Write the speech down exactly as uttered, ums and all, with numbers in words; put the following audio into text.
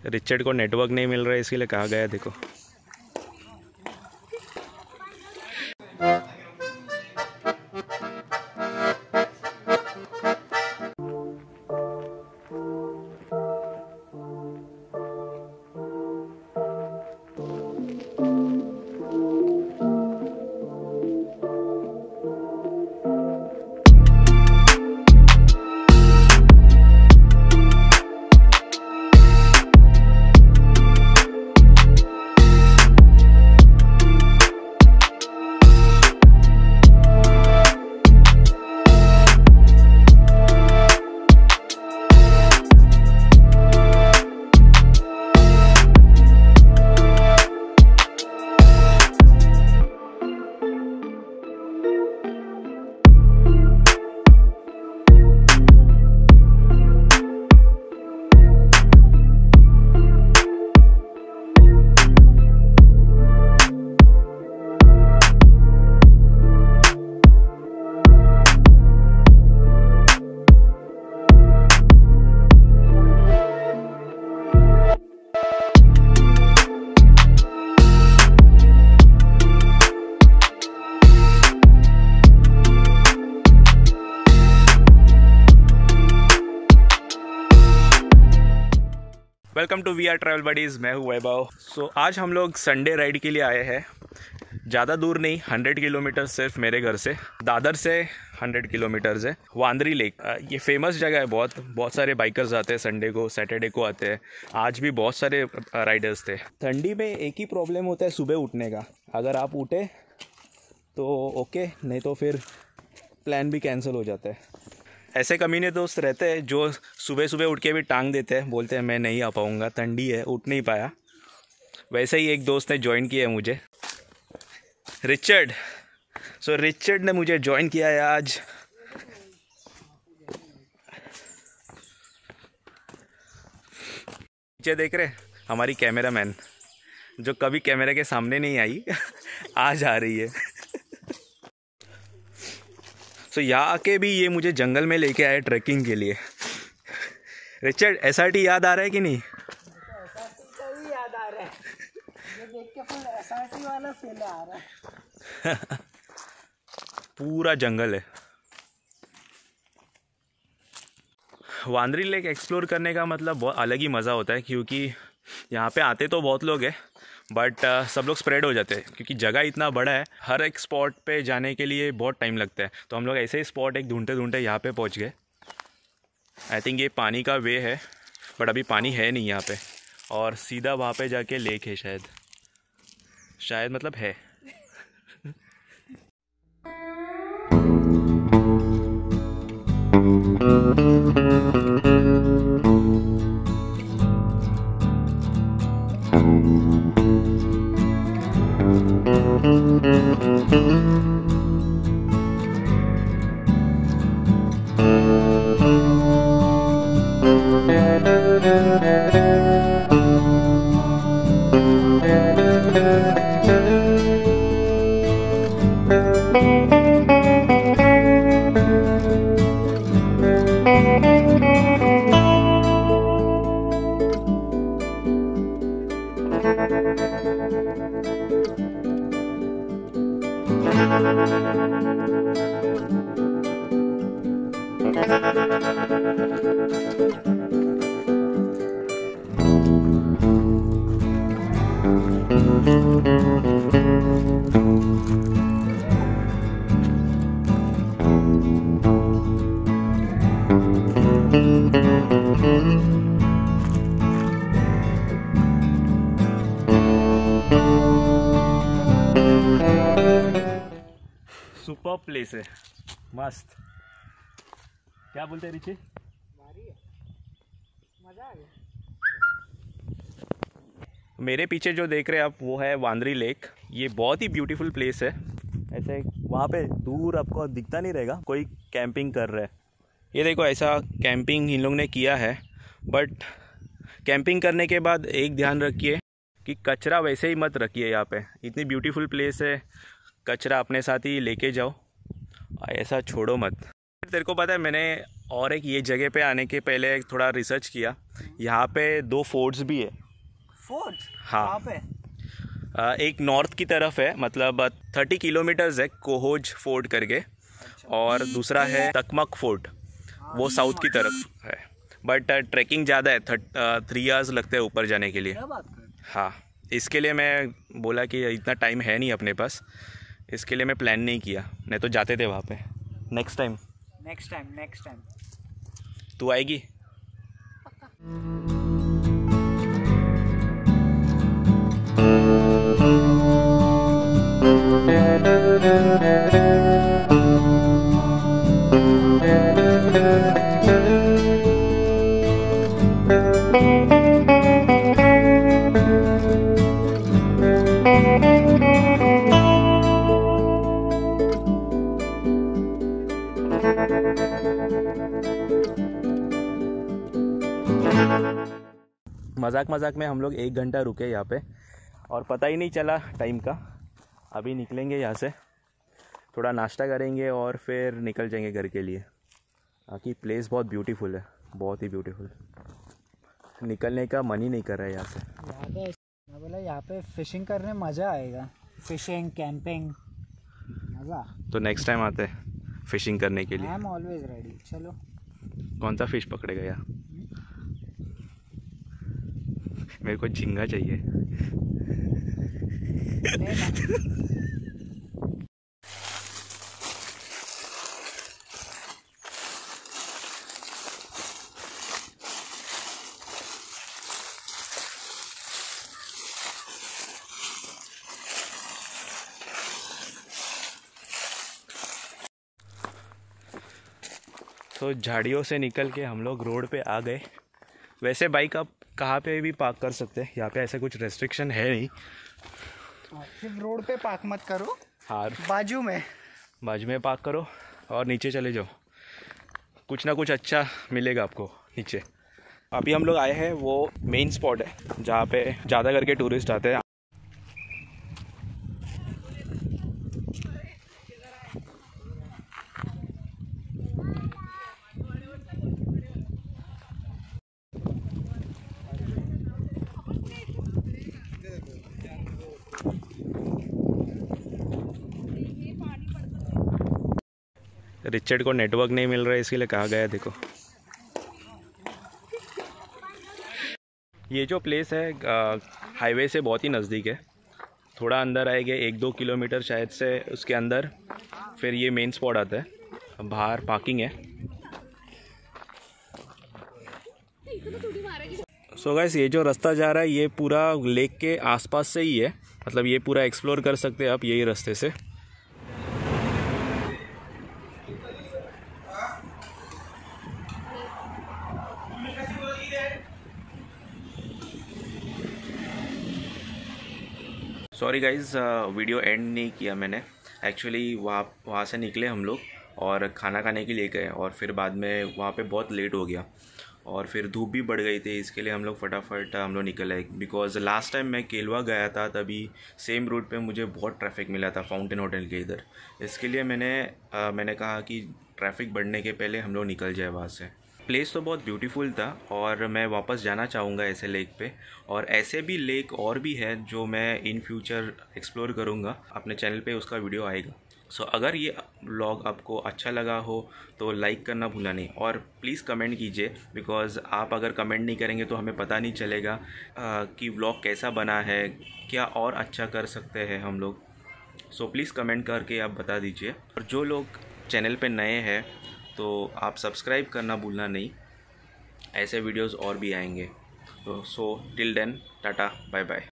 Richard को network नहीं मिल रहा है, इसीलिए कहा गया देखो। Welcome to we are travel buddies, मैं हूँ वैभव। सो आज हम लोग संडे राइड के लिए आए हैं। ज़्यादा दूर नहीं, हंड्रेड किलोमीटर सिर्फ मेरे घर से। दादर से हंड्रेड किलोमीटर्स है। वांद्री लेक, ये फेमस जगह है। बहुत बहुत सारे बाइकर्स आते हैं, संडे को सैटरडे को आते हैं। आज भी बहुत सारे राइडर्स थे। ठंडी में एक ही प्रॉब्लम होता है सुबह उठने का। अगर आप उठे तो ओके, नहीं तो फिर प्लान भी कैंसिल हो जाता है। ऐसे कमीने दोस्त रहते हैं जो सुबह सुबह उठ के भी टांग देते हैं, बोलते हैं मैं नहीं आ पाऊँगा, ठंडी है, उठ नहीं पाया। वैसे ही एक दोस्त ने ज्वाइन किया है मुझे, रिचर्ड। सो रिचर्ड ने मुझे ज्वाइन किया है आज। पीछे देख रहे हमारी कैमरामैन, जो कभी कैमरे के सामने नहीं आई आज आ रही है। तो so, यहाँ आके भी ये मुझे जंगल में लेके आए ट्रैकिंग के लिए। रिचर्ड, एस आर टी याद आ रहा है कि नहीं? तो याद आ रहा है, ये देख के फुल एस आर टी वाला फील आ रहा है। पूरा जंगल है। वांद्री लेक एक्सप्लोर करने का मतलब बहुत अलग ही मज़ा होता है, क्योंकि यहाँ पे आते तो बहुत लोग हैं बट uh, सब लोग स्प्रेड हो जाते हैं, क्योंकि जगह इतना बड़ा है। हर एक स्पॉट पे जाने के लिए बहुत टाइम लगता है। तो हम लोग ऐसे ही स्पॉट एक ढूंढते ढूंढते यहाँ पे पहुँच गए। आई थिंक ये पानी का वे है, बट अभी पानी है नहीं यहाँ पे, और सीधा वहाँ पे जाके लेक है शायद। शायद मतलब है। सुपर प्लेस है, मस्त। क्या बोलते हैं रिची? मजा आ गया। मेरे पीछे जो देख रहे हैं आप, वो है वांद्री लेक। ये बहुत ही ब्यूटीफुल प्लेस है। ऐसे वहाँ पे दूर आपको दिखता नहीं रहेगा कोई कैंपिंग कर रहा है। ये देखो, ऐसा कैंपिंग इन लोग ने किया है। बट कैंपिंग करने के बाद एक ध्यान रखिए कि कचरा वैसे ही मत रखिए। यहाँ पे इतनी ब्यूटीफुल प्लेस है, कचरा अपने साथ ही लेके जाओ, ऐसा छोड़ो मत। तेरे को पता है, मैंने और एक ये जगह पे आने के पहले थोड़ा रिसर्च किया, यहाँ पे दो फोर्ट्स भी है। फोर्ट? हाँ। कहाँ पे? आ, एक नॉर्थ की तरफ है, मतलब थर्टी किलोमीटर्स है, कोहोज फोर्ट करके। अच्छा। और दूसरा है तकमक फोर्ट, वो साउथ की तरफ है। बट ट्रैकिंग ज़्यादा है, थर्ट थ्री आवर्स लगते हैं ऊपर जाने के लिए। क्या बात कर? हाँ, इसके लिए मैं बोला कि इतना टाइम है नहीं अपने पास, इसके लिए मैं प्लान नहीं किया, नहीं तो जाते थे वहाँ पे। Next time next time next time तू आएगी? मजाक मजाक में हम लोग एक घंटा रुके यहाँ पे और पता ही नहीं चला टाइम का। अभी निकलेंगे यहाँ से, थोड़ा नाश्ता करेंगे और फिर निकल जाएंगे घर के लिए। बाकी प्लेस बहुत ब्यूटीफुल है, बहुत ही ब्यूटीफुल। निकलने का मन ही नहीं कर रहा है यहाँ से। यहाँ पे मैं बोला यहाँ पे फिशिंग करने मज़ा आएगा, फिशिंग कैंपिंग मज़ा। तो नेक्स्ट टाइम आते हैं फिशिंग करने के लिए। I am always ready. चलो। कौन सा फिश पकड़ेगा यार? मेरे को झींगा चाहिए। तो झाड़ियों से निकल के हम लोग रोड पे आ गए। वैसे बाइक आप कहाँ पे भी पार्क कर सकते हैं, यहाँ पे ऐसा कुछ रेस्ट्रिक्शन है नहीं। सिर्फ रोड पे पार्क मत करो, हाँ बाजू में बाजू में पार्क करो और नीचे चले जाओ, कुछ ना कुछ अच्छा मिलेगा आपको नीचे। अभी हम लोग आए हैं वो मेन स्पॉट है जहाँ पे ज़्यादा करके टूरिस्ट आते हैं। रिचर्ड को नेटवर्क नहीं मिल रहा है, इसके लिए कहा गया। देखो ये जो प्लेस है हाईवे से बहुत ही नज़दीक है, थोड़ा अंदर आएंगे एक दो किलोमीटर शायद से, उसके अंदर फिर ये मेन स्पॉट आता है। बाहर पार्किंग है। सो so गाइस, ये जो रास्ता जा रहा है ये पूरा लेक के आसपास से ही है, मतलब ये पूरा एक्सप्लोर कर सकते हैं आप यही रास्ते से। सॉरी गाइज, वीडियो एंड नहीं किया मैंने। एक्चुअली वहाँ वहाँ से निकले हम लोग और खाना खाने के लिए गए और फिर बाद में वहाँ पे बहुत लेट हो गया और फिर धूप भी बढ़ गई थी, इसके लिए हम लोग फटाफट हम लोग निकल आए। बिकॉज़ लास्ट टाइम मैं केलवा गया था तभी सेम रूट पे मुझे बहुत ट्रैफिक मिला था फाउंटेन होटल के इधर। इसके लिए मैंने आ, मैंने कहा कि ट्रैफिक बढ़ने के पहले हम लोग निकल जाए वहाँ से। प्लेस तो बहुत ब्यूटीफुल था और मैं वापस जाना चाहूँगा ऐसे लेक पे, और ऐसे भी लेक और भी है जो मैं इन फ्यूचर एक्सप्लोर करूँगा। अपने चैनल पे उसका वीडियो आएगा। सो so, अगर ये व्लॉग आपको अच्छा लगा हो तो लाइक करना भूला नहीं, और प्लीज़ कमेंट कीजिए। बिकॉज़ आप अगर कमेंट नहीं करेंगे तो हमें पता नहीं चलेगा आ, कि व्लॉग कैसा बना है, क्या और अच्छा कर सकते हैं हम लोग। सो so, प्लीज़ कमेंट करके आप बता दीजिए। और जो लोग चैनल पे नए हैं तो आप सब्सक्राइब करना भूलना नहीं, ऐसे वीडियोस और भी आएंगे। तो so till then tata bye bye.